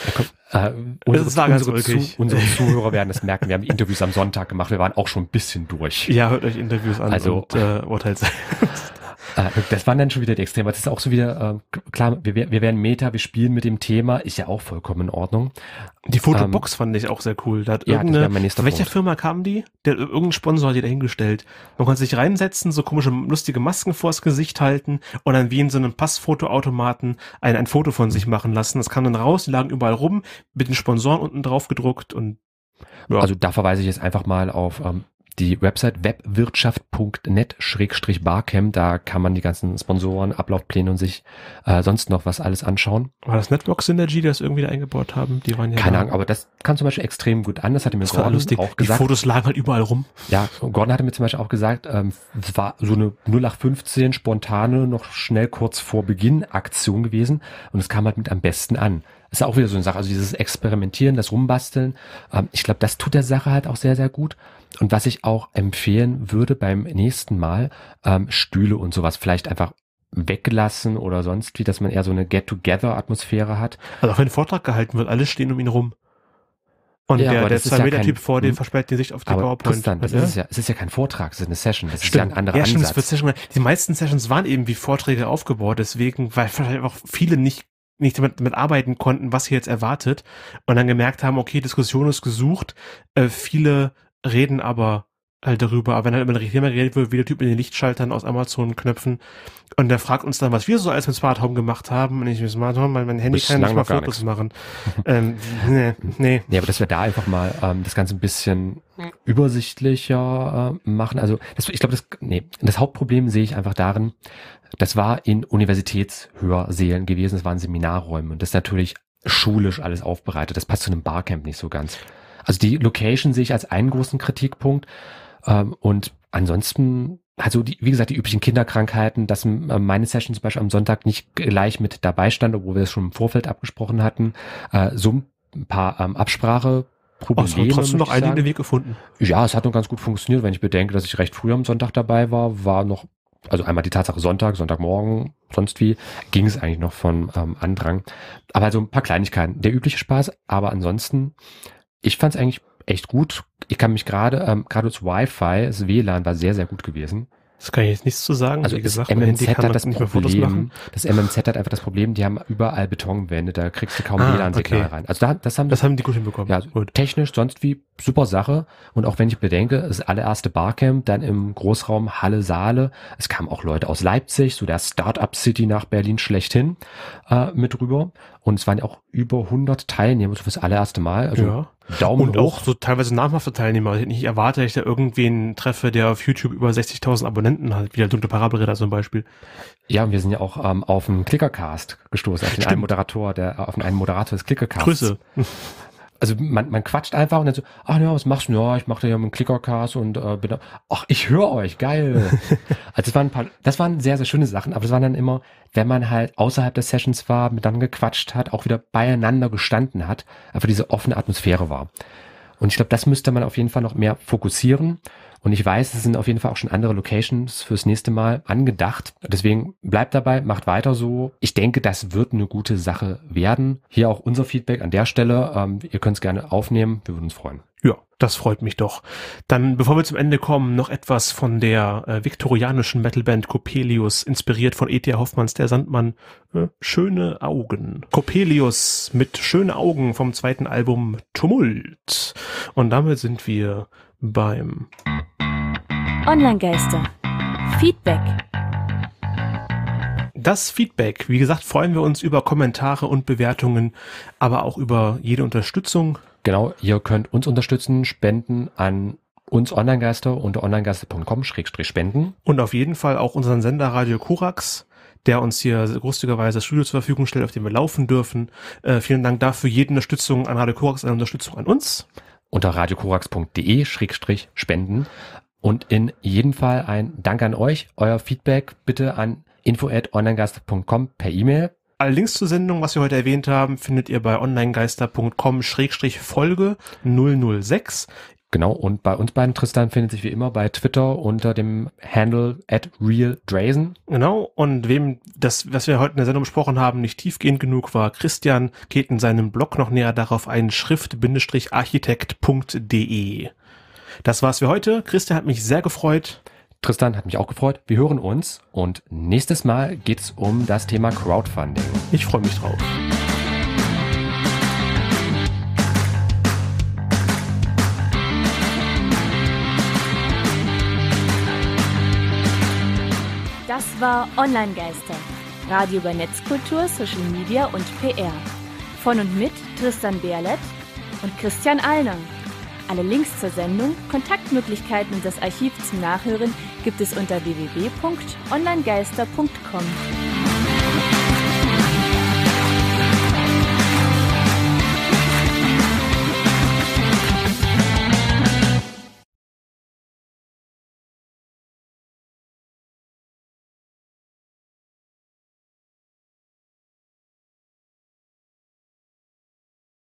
Äh, unsere, Das war ganz unsere, Zu, ulkig. unsere Zuhörer werden das merken. Wir haben die Interviews am Sonntag gemacht. Wir waren auch schon ein bisschen durch. Ja, hört euch Interviews an Also- und äh, urteilt selbst. Das waren dann schon wieder die Extreme. Das ist auch so wieder, äh, klar, wir, wir werden Meta, wir spielen mit dem Thema, ist ja auch vollkommen in Ordnung. Die Fotobox ähm, fand ich auch sehr cool. Da hat ja, irgendeine, mein nächster von welcher Punkt. Firma kamen die? Der, irgendein Sponsor hat die da hingestellt. Man konnte sich reinsetzen, so komische, lustige Masken vors Gesicht halten und dann wie in so einem Passfotoautomaten ein, ein Foto von sich machen lassen. Das kam dann raus, die lagen überall rum, mit den Sponsoren unten drauf gedruckt und ja. Also da verweise ich jetzt einfach mal auf ähm, die Website webwirtschaft punkt net schrägstrich barcamp, da kann man die ganzen Sponsoren, Ablaufpläne und sich äh, sonst noch was alles anschauen. War das Network Synergy, die das irgendwie da eingebaut haben? Die waren ja Keine da. Ahnung, aber das kam zum Beispiel extrem gut an, das hatte mir Das war Gordon lustig. auch gesagt. Die Fotos lagen halt überall rum. Ja, Gordon hatte mir zum Beispiel auch gesagt, ähm, es war so eine null acht fünfzehn spontane, noch schnell kurz vor Beginn Aktion gewesen und es kam halt mit am besten an. Das ist auch wieder so eine Sache, also dieses Experimentieren, das Rumbasteln, ähm, ich glaube, das tut der Sache halt auch sehr, sehr gut. Und was ich auch empfehlen würde beim nächsten Mal, ähm, Stühle und sowas vielleicht einfach weggelassen oder sonst wie, dass man eher so eine Get-Together-Atmosphäre hat. Also auch wenn ein Vortrag gehalten wird, alle stehen um ihn rum. Und Ja, der, aber der das ist ja zwei-Meter-Typ kein- vor dem hm. versperrt die Sicht auf die Aber PowerPoint. Tristan, das Ja? ist es ja, es ist ja kein Vortrag, es ist eine Session, das ist ja ein anderer ja, stimmt, Ansatz. das wird Session, die meisten Sessions waren eben wie Vorträge aufgebaut, deswegen, weil vielleicht auch viele nicht nicht damit, damit arbeiten konnten, was hier jetzt erwartet und dann gemerkt haben, okay, Diskussion ist gesucht, äh, viele reden aber halt darüber, aber wenn halt über ein Thema geredet wird, wie der Typ mit den Lichtschaltern aus Amazon-Knöpfen und der fragt uns dann, was wir so alles mit Smart Home gemacht haben und ich mit Smart Home, mein, mein Handy kann nicht Bislang mal noch gar Fotos nichts. machen. ähm, nee, nee. Ja, aber dass wir da einfach mal ähm, das Ganze ein bisschen übersichtlicher äh, machen. Also das, ich glaube, das, nee, das Hauptproblem sehe ich einfach darin, das war in Universitätshörsälen gewesen, das waren Seminarräume und das ist natürlich schulisch alles aufbereitet. Das passt zu einem Barcamp nicht so ganz. Also die Location sehe ich als einen großen Kritikpunkt ähm, und ansonsten also die, wie gesagt, die üblichen Kinderkrankheiten, dass äh, meine Session zum Beispiel am Sonntag nicht gleich mit dabei stand, obwohl wir es schon im Vorfeld abgesprochen hatten, äh, so ein paar ähm, Absprache Probleme. Hast du trotzdem noch möchte ich einen sagen. Weg gefunden? Ja, es hat noch ganz gut funktioniert, wenn ich bedenke, dass ich recht früh am Sonntag dabei war, war noch, also einmal die Tatsache Sonntag, Sonntagmorgen, sonst wie, ging es eigentlich noch von ähm, Andrang. Aber so ein paar Kleinigkeiten, der übliche Spaß, aber ansonsten, ich fand es eigentlich echt gut. Ich kann mich gerade, ähm, gerade das Wi-Fi, das W L A N war sehr, sehr gut gewesen. Das kann ich jetzt nichts zu sagen. Also Wie das gesagt, M mein M Z Handy kann hat das nicht mehr Fotos Problem, machen. das M M Z hat einfach das Problem, die haben überall Betonwände, da kriegst du kaum Ah, W L A N-Signal okay. rein. Also da, das haben Das haben die gut hinbekommen. ja, Gut. technisch sonst wie super Sache. Und auch wenn ich bedenke, das allererste Barcamp, dann im Großraum Halle Saale. Es kamen auch Leute aus Leipzig, so der Start-up City nach Berlin schlechthin, äh, mit rüber. Und es waren ja auch über hundert Teilnehmer so fürs allererste Mal. Also Ja. Daumen Und hoch. auch so teilweise namhafte Teilnehmer. Also ich erwarte, dass ich da irgendwen treffe, der auf YouTube über sechzigtausend Abonnenten hat, wie der dunkle Parabelritter zum Beispiel. Ja, und wir sind ja auch ähm, auf einen Clickercast gestoßen, auf den Stimmt. einen Moderator, der auf den einen Moderator des Clickercasts. Grüße. Also man, man quatscht einfach und dann so, ach ja, was machst du? Ja, ich mache da ja mit dem Clickercast und äh, bin da, ach, ich höre euch, geil. Also das waren ein paar, das waren sehr, sehr schöne Sachen, aber das waren dann immer, wenn man halt außerhalb der Sessions war, miteinander gequatscht hat, auch wieder beieinander gestanden hat, einfach diese offene Atmosphäre war. Und ich glaube, das müsste man auf jeden Fall noch mehr fokussieren. Und ich weiß, es sind auf jeden Fall auch schon andere Locations fürs nächste Mal angedacht. Deswegen bleibt dabei, macht weiter so. Ich denke, das wird eine gute Sache werden. Hier auch unser Feedback an der Stelle. Ähm, ihr könnt es gerne aufnehmen. Wir würden uns freuen. Ja, das freut mich doch. Dann, bevor wir zum Ende kommen, noch etwas von der äh, viktorianischen Metalband Coppelius, inspiriert von E T A Hoffmanns Der Sandmann. Äh, Schöne Augen. Coppelius mit Schöne Augen vom zweiten Album Tumult. Und damit sind wir beim Online-Geister. Feedback. Das Feedback. Wie gesagt, freuen wir uns über Kommentare und Bewertungen, aber auch über jede Unterstützung. Genau, ihr könnt uns unterstützen, spenden an uns Online-Geister unter onlinegeister punkt com schrägstrich spenden. Und auf jeden Fall auch unseren Sender Radio Korax, der uns hier großzügigerweise das Studio zur Verfügung stellt, auf dem wir laufen dürfen. Äh, vielen Dank dafür. Jede Unterstützung an Radio Korax, eine Unterstützung an uns. Unter radiokorax punkt de schrägstrich spenden. Und in jedem Fall ein Dank an euch. Euer Feedback bitte an info at onlinegeister punkt com per E-Mail. Alle Links zur Sendung, was wir heute erwähnt haben, findet ihr bei onlinegeister punkt com schrägstrich Folge null null sechs. Genau, und bei uns beiden, Tristan, findet sich wie immer bei Twitter unter dem Handle at realdrazen. Genau, und wem das, was wir heute in der Sendung besprochen haben, nicht tiefgehend genug war, Christian geht in seinem Blog noch näher darauf ein, schrift-architekt punkt de. Das war's für heute. Christian hat mich sehr gefreut. Tristan, hat mich auch gefreut. Wir hören uns und nächstes Mal geht's um das Thema Crowdfunding. Ich freue mich drauf. Das war Online-Geister. Radio über Netzkultur, Social Media und P R. Von und mit Tristan Berlet und Christian Allner. Alle Links zur Sendung, Kontaktmöglichkeiten und das Archiv zum Nachhören gibt es unter w w w punkt online geister punkt com.